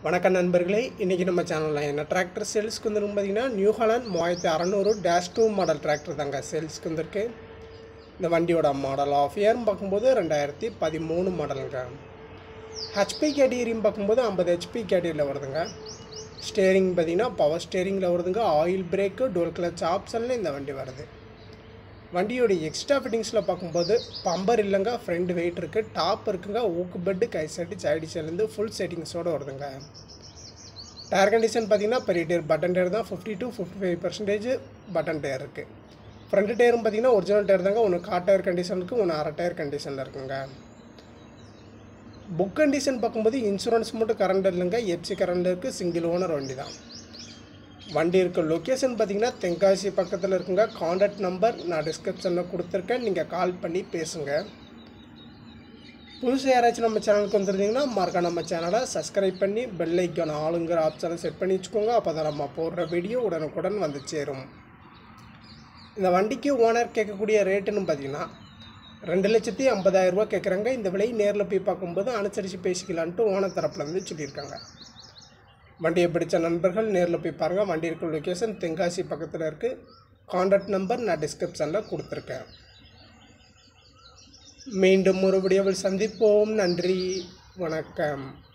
வணக்கம் நண்பர்களே, இன்றைக்கி நம்ம சேனலில் என்ன டிராக்டர் சேல்ஸ்க்கு வந்துருக்கு பார்த்தீங்கன்னா நியூ ஹாலண்ட் 3600-2 மாடல் டிராக்டர் தாங்க சேல்ஸ்க்கு வந்திருக்கு. இந்த வண்டியோட மாடல் ஆஃப் இயர்னு பார்க்கும்போது 2013 மாடலுங்க. ஹெச்பி கேட்டகிரின்னு பார்க்கும்போது 50 ஹெச்பி கேட்டகிரியில் வருதுங்க. ஸ்டேரிங் பார்த்திங்கன்னா பவர் ஸ்டேரிங்கில் வருதுங்க. ஆயில் பிரேக்கு டோல் கிளச் ஆப்ஷனில் இந்த வண்டி வருது. வண்டியோட எக்ஸ்ட்ரா ஃபிட்டிங்ஸில் பார்க்கும்போது பம்பர் இல்லைங்க, ஃப்ரண்ட் வெயிட் இருக்குது, டாப் இருக்குங்க, ஊக்கு பெட்டு, கை செட்டு, சைடு சைட்லேருந்து ஃபுல் செட்டிங்ஸோடு வருதுங்க. டயர் கண்டிஷன் பார்த்திங்கன்னா பெரிய டயர் பட்டன் டயர் தான். 50 to 55% பட்டன் டயர் இருக்குது. ஃப்ரண்ட் டயரும் பார்த்திங்கன்னா ஒரிஜினல் டயர் தாங்க. ஒன்று கார் டயர் கண்டிஷன் இருக்குது, ஒன்று அரை டயர் கண்டிஷனில் இருக்குங்க. புக் கண்டிஷன் பார்க்கும்போது இன்சூரன்ஸ் மட்டும் கரண்ட் இல்லைங்க, எஃப்சி கரண்ட் இருக்குது, சிங்கிள் ஓனர் வண்டி தான். வண்டி இருக்க லொக்கேஷன் பார்த்திங்கன்னா தென்காசி பக்கத்தில் இருக்குங்க. கான்டாக்ட் நம்பர் நான் டிஸ்கிரிப்ஷனில் கொடுத்துருக்கேன், நீங்கள் கால் பண்ணி பேசுங்க. புதுசாக யாராச்சும் நம்ம சேனலுக்கு வந்துருந்தீங்கன்னா மறக்காம நம்ம சேனலை சப்ஸ்கிரைப் பண்ணி பெல் ஐக்கான் ஆளுங்கிற ஆப்ஷனை செட் பண்ணி வச்சுக்கோங்க. அப்போ தான் நம்ம போடுற வீடியோ உடனுக்குடன் வந்து சேரும். இந்த வண்டிக்கு ஓனர் கேட்கக்கூடிய ரேட்டுன்னு பார்த்திங்கன்னா 2,50,000 ரூபா கேட்குறாங்க. இந்த விலை நேரில் போய் பார்க்கும்போது அனுசரித்து பேசிக்கலான்ட்டு ஓனர் தரப்புலேருந்து சொல்லியிருக்காங்க. வண்டியை பிடிச்ச நண்பர்கள் நேரில் போய் பாருங்கள். வண்டி இருக்கிற லொக்கேஷன் தென்காசி பக்கத்தில் இருக்குது. கான்டாக்ட் நம்பர் நான் டிஸ்கிரிப்ஷனில் கொடுத்துருக்கேன். மீண்டும் ஒரு வீடியோவில் சந்திப்போம். நன்றி, வணக்கம்.